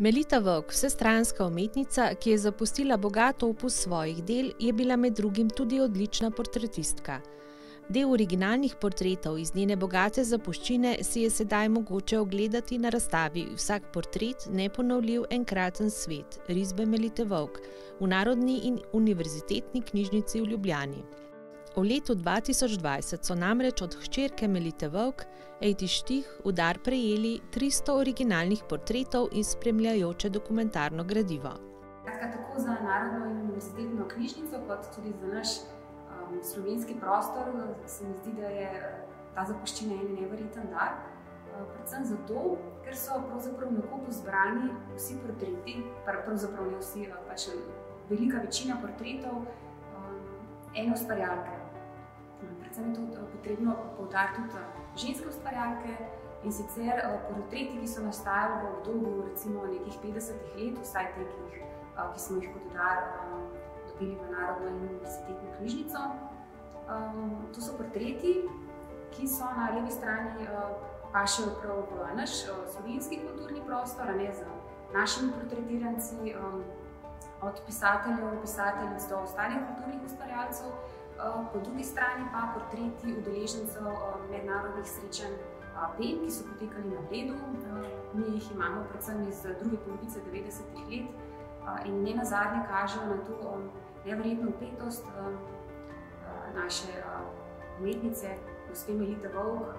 Melita Vovk, vsestranska umetnica, ki je zapustila bogat opus svojih del, je bila med drugim tudi odlična portretistka. Del originalnih portretov iz njene bogate zapuščine si je sedaj mogoče ogledati na razstavi Vsak portret, neponovljiv enkraten svet, risbe Melite Vovk v Narodni in univerzitetni knjižnici v Ljubljani. V letu 2020 so namreč od hčerke Melite Vovk, Ejti Štih, v dar prejeli 300 originalnih portretov in spremljajoče dokumentarno gradivo. Tako za Narodno in univerzitetno knjižnico, kot tudi za naš slovenski prostor, se mi zdi, da je ta zapuščina en neverjeten dar. Predvsem zato, ker so pravzaprav na kupu zbrani vsi portreti, pravzaprav ne vsi, pač velika večina portretov ene ustvarjalke. Predvsem je to potrebno poudariti tudi ženske ustvarjalke, in sicer portreti, ki so nastajali v obdobju recimo nekih 50 let, vsaj te, ki smo jih kot dar dobili v Narodno in univerzitetno knjižnico. To so portreti, ki so na levi strani pašejo prav v naš slovenski kulturni prostor, a ne z našimi portretiranci, od pisateljev, pisateljic do ostalih kulturnih ustvarjalcev. Po drugi strani pa portreti udeležencev mednarodnih srečanj PEN, ki so potekali na Bledu. Mi jih imamo predvsem iz druge polovice 90-ih let in nenazadnje kažejo na to neverjetno vpetost naše umetnice, gospe Melite Vovk,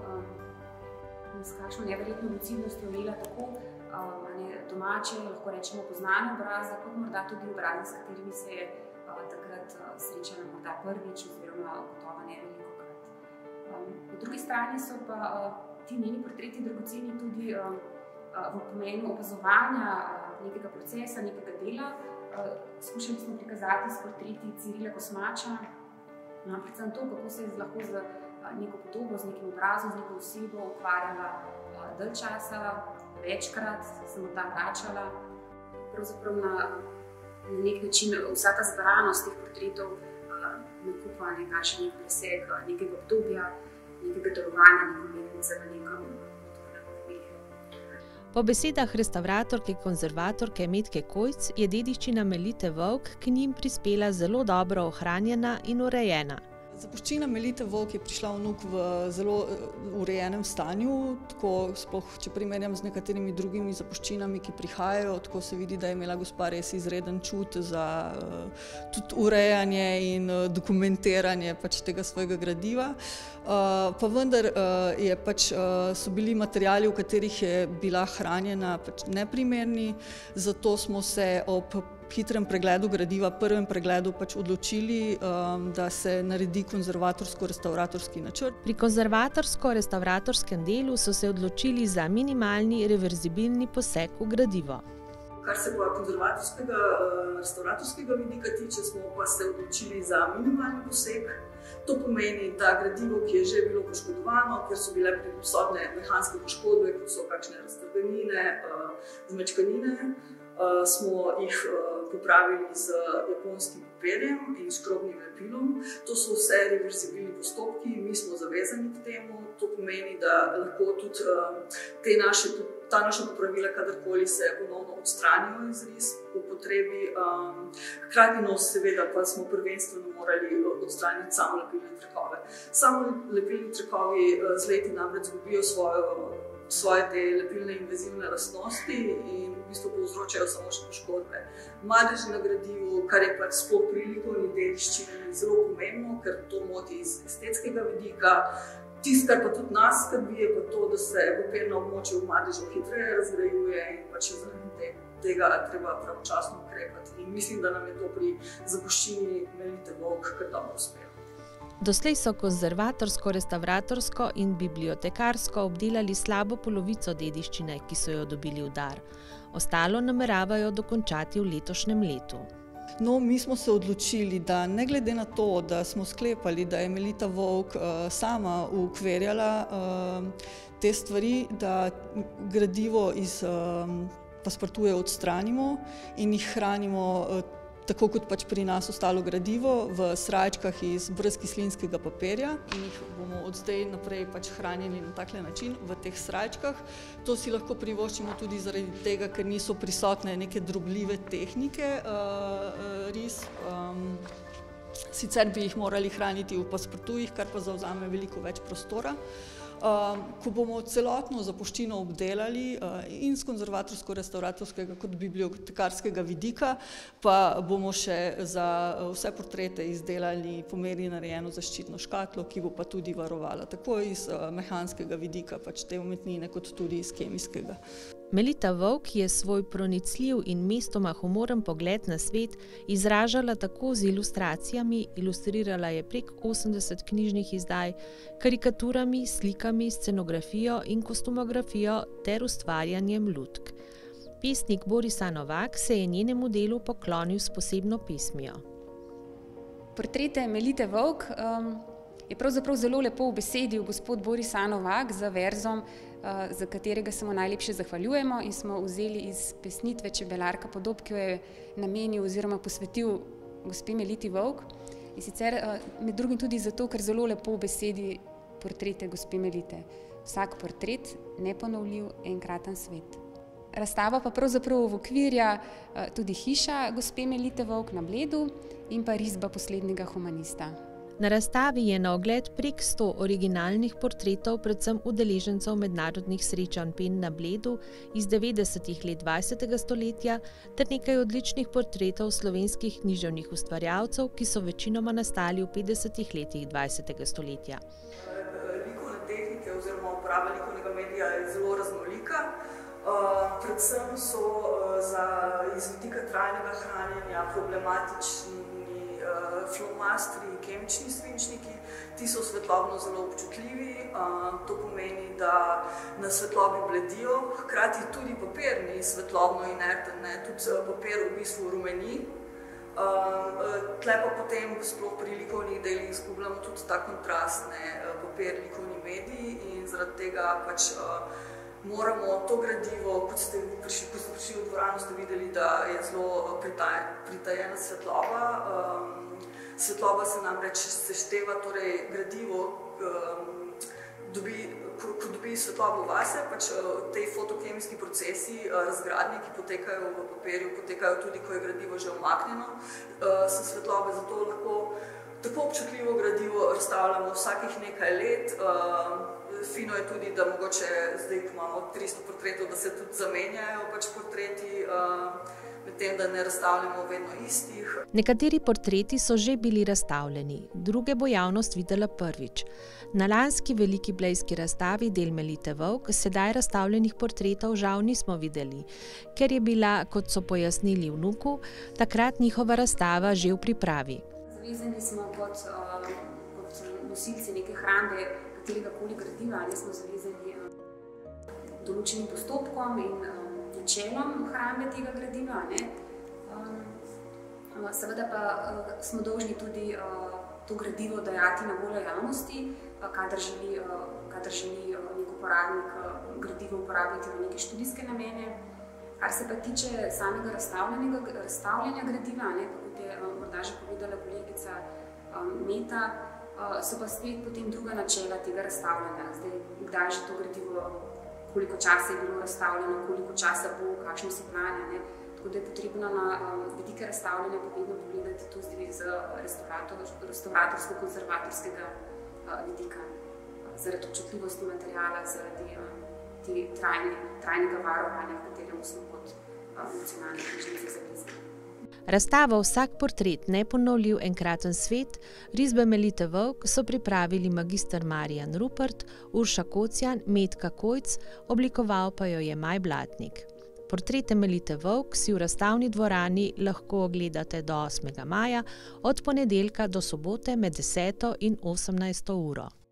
s kakšno neverjetno lucidnost je umela tako domače, lahko rečemo poznane obraze, kot morda tudi obraze, s katerimi se je takrat srečala morda prvič oziroma gotovo ne velikokrat. Po drugi strani so pa ti njeni portreti dragoceni tudi v pomenu opazovanja nekega procesa, nekega dela. Skušali smo prikazati s portreti Cirila Kosmača, predvsem to, kako se je lahko z neko podobo, z nekim obrazom, z neko osebo ukvarjala dalj časa, večkrat se morda vračala. Pravzaprav na nek način vsa ta zbranost teh portretov nakupa nekakšen preseg nekega obdobja, nekega delovanja neke umetnice v nekem okolju. Po besedah restavratorke in konzervatorke Metke Kojc je dediščina Melite Vovk k njim prispela zelo dobro ohranjena in urejena. Zapuščina Melite Vovk je prišla v Nuk v zelo urejenem stanju, tako sploh, če primerjam z nekaterimi drugimi zapuščinami, ki prihajajo, tako se vidi, da je imela gospa res izreden čut za tudi urejanje in dokumentiranje tega svojega gradiva. Pa vendar so bili materiali, v katerih je bila hranjena, neprimerni, zato smo se ob hitrem pregledu gradiva, prvem pregledu odločili, da se naredi konzervatorsko-restavratorski načrt. Pri konzervatorsko-restavratorskem delu so se odločili za minimalni reverzibilni poseg v gradivo. Kar se pa konzervatorskega, restavratorskega vidika tiče, smo pa se odločili za minimalni poseg. To pomeni, da gradivo, ki je že bilo poškodovano, ker so bile prisotne mehanske poškodbe, kot so kakšne raztrganine, zmečkanine, smo jih popravili z japonskim papirjem in škrobnim lepilom. To so vse reverzibilni postopki, mi smo zavezani k temu. To pomeni, da lahko tudi ta naša popravila kadarkoli se ponovno odstranijo iz risb po potrebi. Hkrati seveda pa smo prvenstveno morali odstraniti samo lepilne trakove. Samo lepilni trakovi z leti namreč izgubijo svoje te lepilne invazivne lastnosti in v bistvu povzročajo samo še poškodbe. Madeži na gradivu, kar je sploh pri likovni dediščini zelo pomembno, ker to moti iz estetskega vidika. Tisto, kar pa tudi nas skrbi, je pa to, da se papirno območje v madežu hitreje razgrajuje in zaradi tega treba pravočasno ukrepati. In mislim, da nam je to pri zapuščini Melite Vovk kar dobro uspelo. Doslej so konzervatorsko, restavratorsko in bibliotekarsko obdelali slabo polovico dediščine, ki so jo dobili v dar. Ostalo nameravajo dokončati v letošnjem letu. Mi smo se odločili, da ne glede na to, da smo sklepali, da je Melita Vovk sama ukvarjala te stvari, da gradivo iz paspartuje odstranimo in jih hranimo tako kot pač pri nas ostalo gradivo, v srajčkah iz brezkislinskega papirja in jih bomo od zdaj naprej pač hranili na takle način v teh srajčkah. To si lahko privoščimo tudi zaradi tega, ker niso prisotne neke drobljive tehnike ris. Sicer bi jih morali hraniti v paspartujih, kar pa zavzame veliko več prostora. Ko bomo celotno zapuščino obdelali in z konzervatorsko-restavratorskega kot bibliotekarskega vidika, pa bomo še za vse portrete izdelali po meri narejeno zaščitno škatlo, ki bo pa tudi varovala tako iz mehanskega vidika pač te umetnine, kot tudi iz kemijskega. Melita Vovk je svoj pronicljiv in mestoma humoren pogled na svet izražala tako z ilustracijami, ilustrirala je prek 80 knjižnih izdaj, karikaturami, slikami, scenografijo in kostumografijo ter ustvarjanjem lutk. Pesnik Borisa Novak se je njenemu delu poklonil s posebno pesmijo. Portrete Melite Vovk je pravzaprav zelo lepo ubesedil gospod Boris A. Novak z verzom, za katerega se mu najlepše zahvaljujemo in smo vzeli iz pesnitve Čebelarka podob, ki jo je namenil oziroma posvetil gospe Meliti Vovk. In sicer med drugim tudi zato, ker zelo lepo ubesedi portrete gospe Melite. Vsak portret, neponovljiv, enkraten svet. Razstava pa pravzaprav uokvirja tudi hiša gospe Melite Vovk na Bledu in pa risba poslednjega humanista. Na razstavi je na ogled prek 100 originalnih portretov predvsem udeležencev mednarodnih srečanj PEN na Bledu iz 90. let 20. stoletja ter nekaj odličnih portretov slovenskih književnih ustvarjalcev, ki so večinoma nastali v 50. letih 20. stoletja. Likovne tehnike oziroma uporaba likovnega medija je zelo raznolika. Predvsem so iz vidika trajnega hranjenja problematični flomastri, kemični svinčniki, ti so svetlobno zelo občutljivi, to pomeni, da na svetlobi bledijo, hkrati tudi papir ni svetlobno inerten, tudi papir v bistvu rumeni. Tle pa potem sploh pri likovnih delih izgubljamo tudi ta kontrast, papir-likovni mediji in zaradi tega pač moramo to gradivo, kot ste prišli v dvorano, ste videli, da je zelo pritajena svetloba. Svetloba se namreč sešteva, torej gradivo, ko dobi svetlobo vase, pač tej fotokemijski procesi, razgradnje, ki potekajo v papirju, potekajo tudi, ko je gradivo že umaknjeno, so svetlobe, zato lahko tako občutljivo gradivo razstavljamo vsakih nekaj let. Fino je tudi, da mogoče zdaj, ko imamo 300 portretov, da se tudi zamenjajo pač portreti, medtem da ne razstavljamo vedno istih. Nekateri portreti so že bili razstavljeni, druge bo javnost videla prvič. Na lanski veliki blejski razstavi del Melite Vovk sedaj razstavljenih portretov žal nismo videli, ker je bila, kot so pojasnili vnuku, takrat njihova razstava že v pripravi. Zavezani smo kot nosilci neke hrambe, kateregakoli gradiva, smo zavezani določenim postopkom in načelom hrambe tega gradiva. Seveda pa smo dolžni tudi to gradivo dajati na voljo javnosti, kadar želi nek uporabnik gradivo uporabiti v neke študijske namene. Kar se pa tiče samega razstavljanja gradiva, kot je morda že povedala kolegica Meta, so pa spet potem druga načela tega razstavljanja. Zdaj, kdaj že to gradivo, koliko časa je bilo razstavljeno, koliko časa bo, kakšne so plane. Tako da je potrebno na vidike razstavljanja vedno pogledati tudi z restavratorsko-konzervatorskega vidika, zaradi občutljivosti materiala, zaradi trajnega varovanja, v katerem smo kot nacionalne knjižnice zavezani. Razstavo Vsak portret, neponovljiv, enkraten svet, risbe Melite Vovk so pripravili magister Marijan Rupert, Urša Kocjan, Metka Kojc, oblikoval pa jo je Maj Blatnik. Portrete Melite Vovk si v razstavni dvorani lahko ogledate do 8. maja, od ponedeljka do sobote med 10. in 18. uro.